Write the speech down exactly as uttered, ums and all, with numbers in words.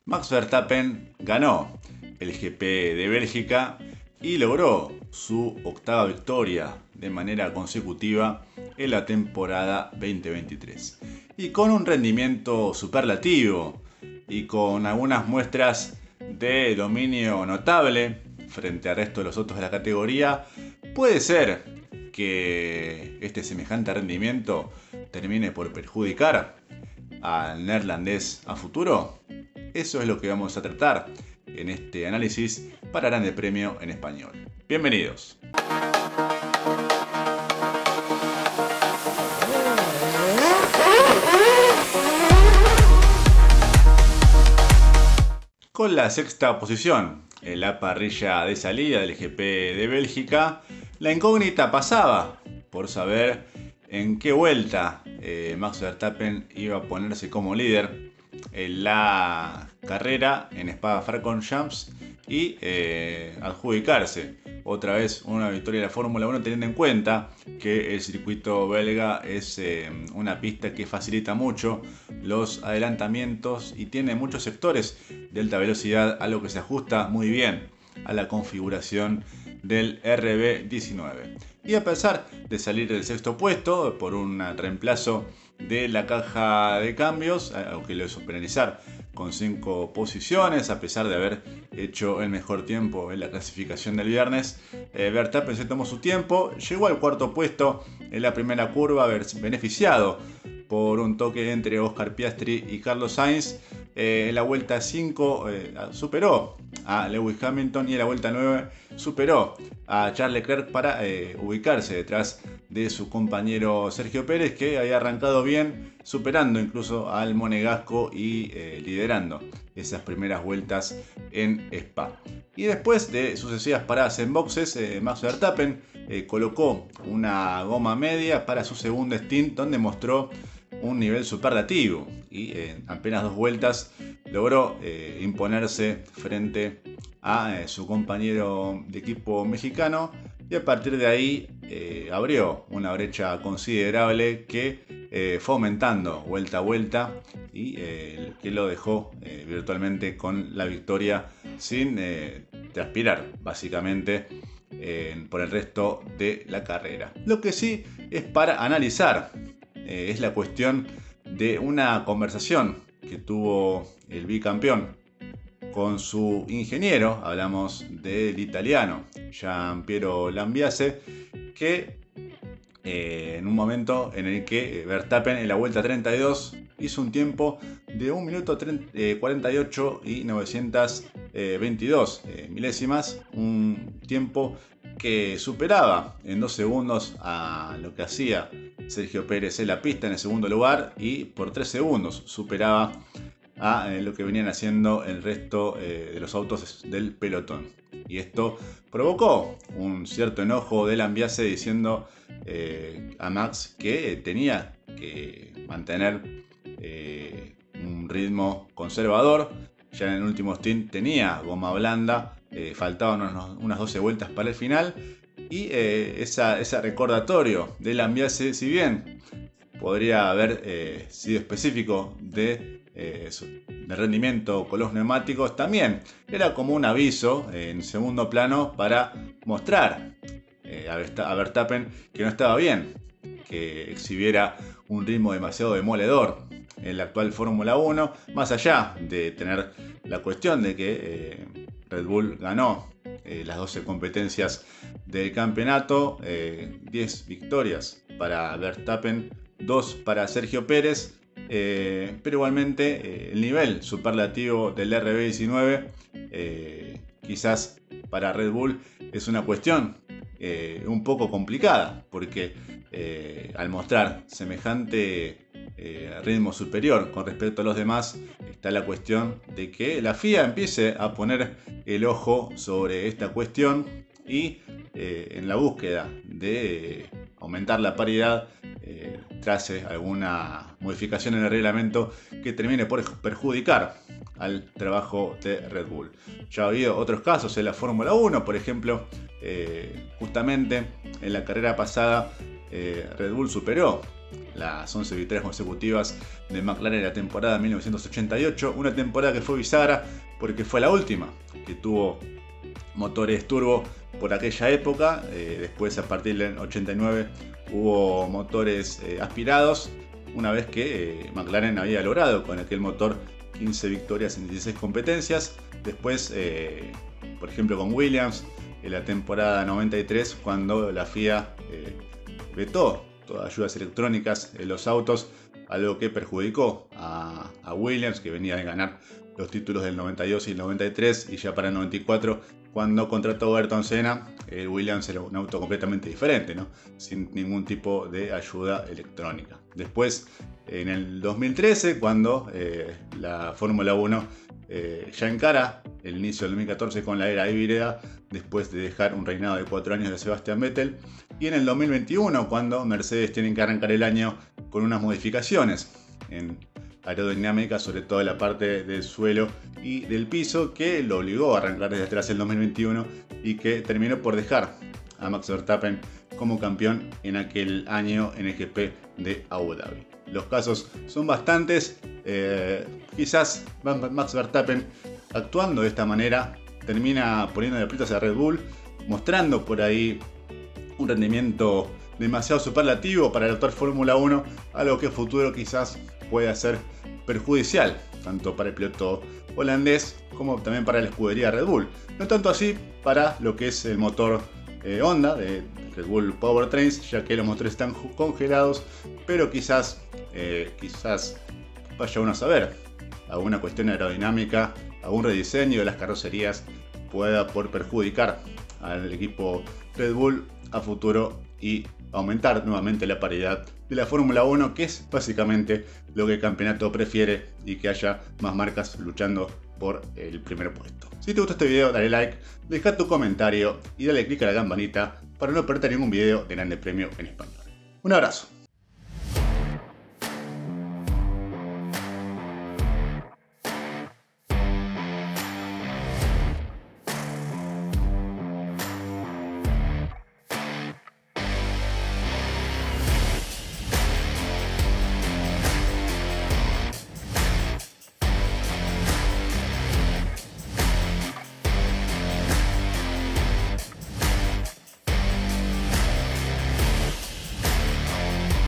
Max Verstappen ganó el G P de Bélgica y logró su octava victoria de manera consecutiva en la temporada veinte veintitrés. Y con un rendimiento superlativo y con algunas muestras de dominio notable frente al resto de los otros de la categoría, puede ser que este semejante rendimiento termine por perjudicar al neerlandés a futuro. Eso es lo que vamos a tratar en este análisis para Grande Premio en Español. Bienvenidos. Con la sexta posición en la parrilla de salida del G P de Bélgica, la incógnita pasaba por saber en qué vuelta eh, Max Verstappen iba a ponerse como líder en la carrera en Spa-Francorchamps y eh, adjudicarse otra vez una victoria de la Fórmula uno, teniendo en cuenta que el circuito belga es eh, una pista que facilita mucho los adelantamientos y tiene muchos sectores de alta velocidad, algo que se ajusta muy bien a la configuración del R B diecinueve. Y a pesar de salir del sexto puesto por un reemplazo de la caja de cambios, aunque lo hizo penalizar con cinco posiciones, a pesar de haber hecho el mejor tiempo en la clasificación del viernes, eh, Verstappen se tomó su tiempo, llegó al cuarto puesto en la primera curva, beneficiado por un toque entre Oscar Piastri y Carlos Sainz. Eh, en la vuelta cinco eh, superó a Lewis Hamilton y en la vuelta nueve superó a Charles Leclerc para eh, ubicarse detrás de su compañero Sergio Pérez, que había arrancado bien, superando incluso al monegasco y eh, liderando esas primeras vueltas en Spa. Y después de sucesivas paradas en boxes, eh, Max Verstappen eh, colocó una goma media para su segundo stint, donde mostró un nivel superlativo y en apenas dos vueltas logró eh, imponerse frente a eh, su compañero de equipo mexicano, y a partir de ahí eh, abrió una brecha considerable que eh, fue aumentando vuelta a vuelta y eh, que lo dejó eh, virtualmente con la victoria sin eh, transpirar básicamente eh, por el resto de la carrera. Lo que sí es para analizar eh, es la cuestión de una conversación que tuvo el bicampeón con su ingeniero. Hablamos del italiano Gian Piero Lambiase, que eh, en un momento en el que Verstappen en la vuelta treinta y dos hizo un tiempo de un minuto cuarenta y ocho y novecientos veintidós eh, milésimas, un tiempo que superaba en dos segundos a lo que hacía Sergio Pérez en la pista en el segundo lugar, y por tres segundos superaba a eh, lo que venían haciendo el resto eh, de los autos del pelotón. Y esto provocó un cierto enojo de Lambiase, diciendo eh, a Max que tenía que mantener eh, un ritmo conservador. Ya en el último stint tenía goma blanda, eh, faltaban unos, unas doce vueltas para el final, y eh, esa, ese recordatorio de Lambiase, si bien podría haber eh, sido específico de, eh, de rendimiento con los neumáticos, también era como un aviso eh, en segundo plano para mostrar eh, a Verstappen que no estaba bien que exhibiera un ritmo demasiado demoledor en la actual Fórmula uno, más allá de tener la cuestión de que eh, Red Bull ganó eh, las doce competencias del campeonato, eh, diez victorias para Verstappen, dos para Sergio Pérez, eh, pero igualmente eh, el nivel superlativo del R B diecinueve eh, quizás para Red Bull es una cuestión eh, un poco complicada, porque eh, al mostrar semejante eh, ritmo superior con respecto a los demás, está la cuestión de que la F I A empiece a poner el ojo sobre esta cuestión y eh, en la búsqueda de eh, aumentar la paridad eh, trace alguna modificación en el reglamento que termine por perjudicar al trabajo de Red Bull. Ya ha habido otros casos en la Fórmula uno, por ejemplo, eh, justamente en la carrera pasada eh, Red Bull superó las once victorias consecutivas de McLaren en la temporada mil novecientos ochenta y ocho, una temporada que fue bisagra porque fue la última que tuvo motores turbo por aquella época. Eh, después, a partir del ochenta y nueve, hubo motores eh, aspirados, una vez que eh, McLaren había logrado con aquel motor quince victorias en dieciséis competencias. Después, eh, por ejemplo, con Williams en la temporada noventa y tres, cuando la F I A eh, vetó todas las ayudas electrónicas en los autos, algo que perjudicó a, a Williams, que venía de ganar los títulos del noventa y dos y el noventa y tres, y ya para el noventa y cuatro, cuando contrató a Ayrton Senna, el Williams era un auto completamente diferente, ¿no? Sin ningún tipo de ayuda electrónica. Después, en el dos mil trece, cuando eh, la Fórmula uno eh, ya encara el inicio del dos mil catorce con la era híbrida, después de dejar un reinado de cuatro años de Sebastian Vettel, y en el dos mil veintiuno, cuando Mercedes tiene que arrancar el año con unas modificaciones en aerodinámica, sobre todo en la parte del suelo y del piso, que lo obligó a arrancar desde atrás el dos mil veintiuno y que terminó por dejar a Max Verstappen como campeón en aquel año en el G P de Abu Dhabi. Los casos son bastantes. Eh, quizás Max Verstappen, actuando de esta manera, termina poniendo de aprietos a Red Bull, mostrando por ahí un rendimiento demasiado superlativo para el actual Fórmula uno, algo que en futuro quizás pueda ser perjudicial tanto para el piloto holandés como también para la escudería Red Bull. No tanto así para lo que es el motor eh, Honda de Red Bull Powertrains, ya que los motores están congelados, pero quizás, eh, quizás vaya uno a saber, alguna cuestión aerodinámica, algún rediseño de las carrocerías pueda por perjudicar al equipo Red Bull a futuro y aumentar nuevamente la paridad de la Fórmula uno, que es básicamente lo que el campeonato prefiere, y que haya más marcas luchando por el primer puesto. Si te gustó este video, dale like, deja tu comentario y dale click a la campanita para no perderte ningún video de Grande Premio en Español. Un abrazo.